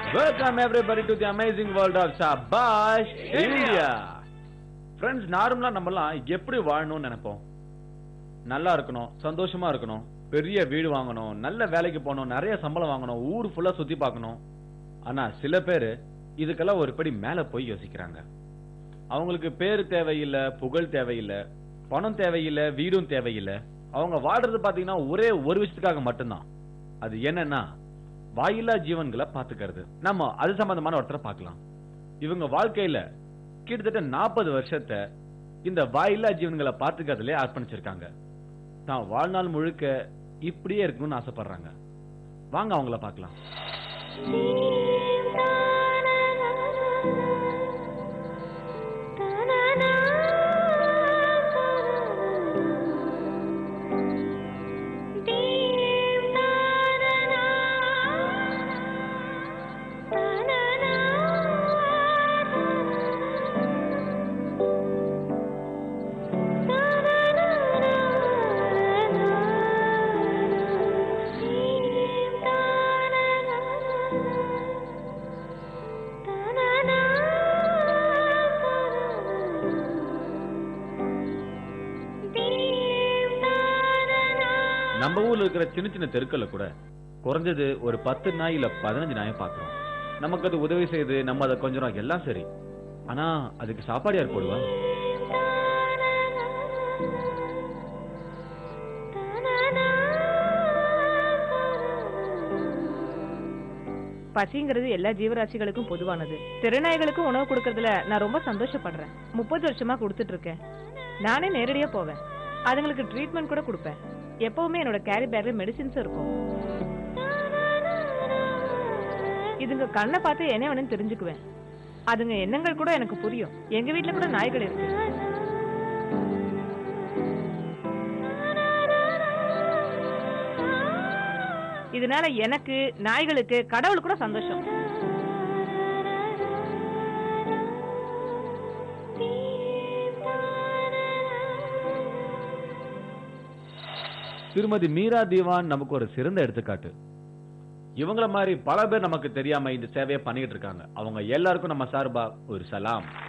Welcome everybody to the amazing world of Shabash India. Friends, நார்மலா நம்மலாம் எப்படி வாழணும்னு நினைப்போம். நல்லா இருக்கணும், சந்தோஷமா இருக்கணும், பெரிய வீடு வாங்கணும், நல்ல வேலைக்கு போகணும், நிறைய சம்பளம் வாங்கணும், ஊர் ஃபுல்லா சுத்தி பார்க்கணும். ஆனா சில பேர் இதுக்கெல்லாம் ஒரு படி மேல போய் யோசிக்கிறாங்க. அவங்களுக்கு பேர் தேவையில்லை, புகழ் தேவையில்லை, பணம் தேவையில்லை, வீடும் தேவையில்லை. அவங்க வாழ்றது பாத்தீங்கன்னா ஒரே ஒரு விஷயத்துக்காக மட்டும்தான். அது என்னன்னா வாயில்லா ஜீவன்களை பாத்துக்கிறது. நம்ம அது சம்பந்தமான ஒருத்தரை பார்க்கலாம். இவங்க வாழ்க்கையில கிட்டத்தட்ட 40 வருஷத்தை இந்த வாயில்லா ஜீவன்களை பாத்துக்கிறதுல அர்ப்பணிச்சிருக்காங்க. தான் வாழ்நாள் முழுக்க இப்படியே இருக்கணும்னு ஆசைப்படுறாங்க. வாங்க அவங்கள பார்க்கலாம். நம்ம ஊர்ல இருக்கிற சின்ன சின்ன தெருக்கள்ல கூட குறைஞ்சது ஒரு 10 நாய் இல்ல 15 நாயை பாக்குறோம். நமக்கு அது உதவி செய்யுது, நம்ம அதை கொஞ்சம் எல்லாம் சரி. ஆனா அதுக்கு சாப்பாடு யார் போடுவா? பசிங்கிறது எல்லா ஜீவராசிகளுக்கும் பொதுவானது. திருநாய்களுக்கும் உணவு கொடுக்கறதுல நான் ரொம்ப சந்தோஷப்படுறேன். 30 வருஷமா கொடுத்துட்டு இருக்கேன். நானே நேரடியா போவேன், அதுங்களுக்கு ட்ரீட்மெண்ட் கூட கொடுப்பேன். எப்பவுமே என்னோட கேரி பேக்ல மெடிசின்ஸ் இருக்கும். இதுங்க கண்ணை பார்த்து என்ன வேணும்னு தெரிஞ்சுக்குவேன். அதுங்க எண்ணங்கள் கூட எனக்கு புரியும். எங்க வீட்டுல கூட நாய்கள் இருக்கு. இதனால எனக்கு, நாய்களுக்கு, கடவுள் கூட சந்தோஷம். திருமதி மீரா தீவான் நமக்கு ஒரு சிறந்த எடுத்துக்காட்டு. இவங்கள மாதிரி பல பேர் நமக்கு தெரியாம இந்த சேவையை பண்ணிட்டு இருக்காங்க. அவங்க எல்லாருக்கும் நம்ம சார்பா ஒரு சலாம்.